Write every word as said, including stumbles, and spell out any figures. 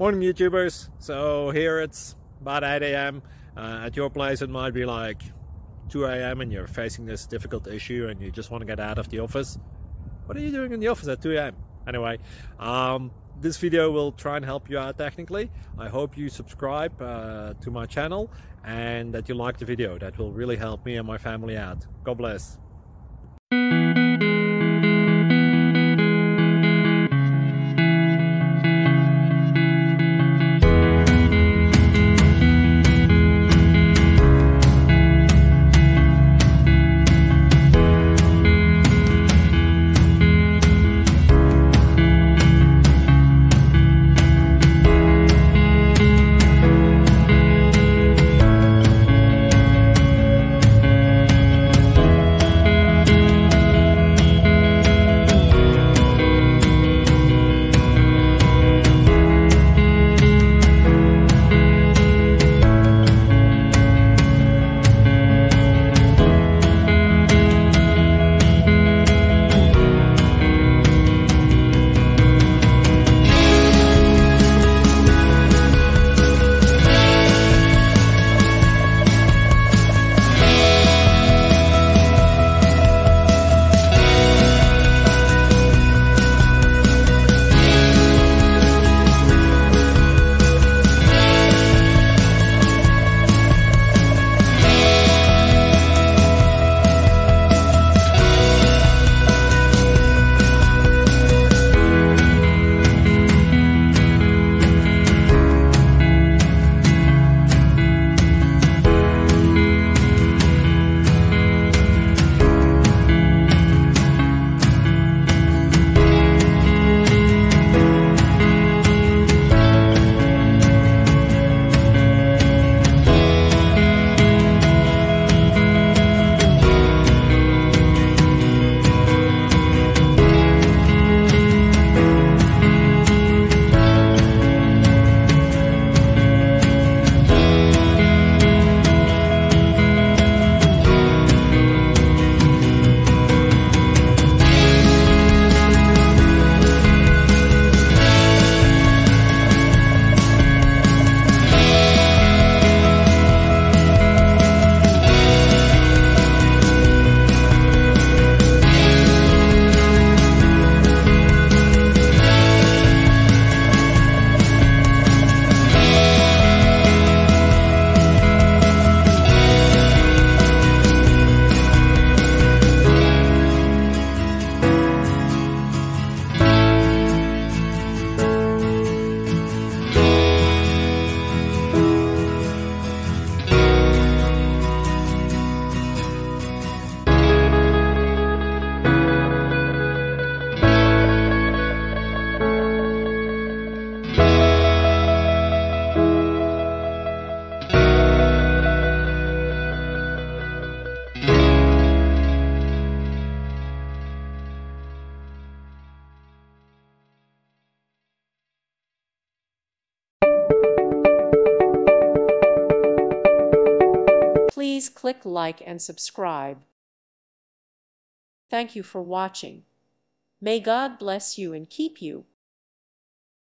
Morning YouTubers. So here it's about eight A M Uh, at your place it might be like two A M and you're facing this difficult issue and you just want to get out of the office. What are you doing in the office at two A M? Anyway, um, this video will try and help you out technically. I hope you subscribe uh, to my channel and that you like the video. That will really help me and my family out. God bless. Please click like and subscribe. Thank you for watching. May God bless you and keep you.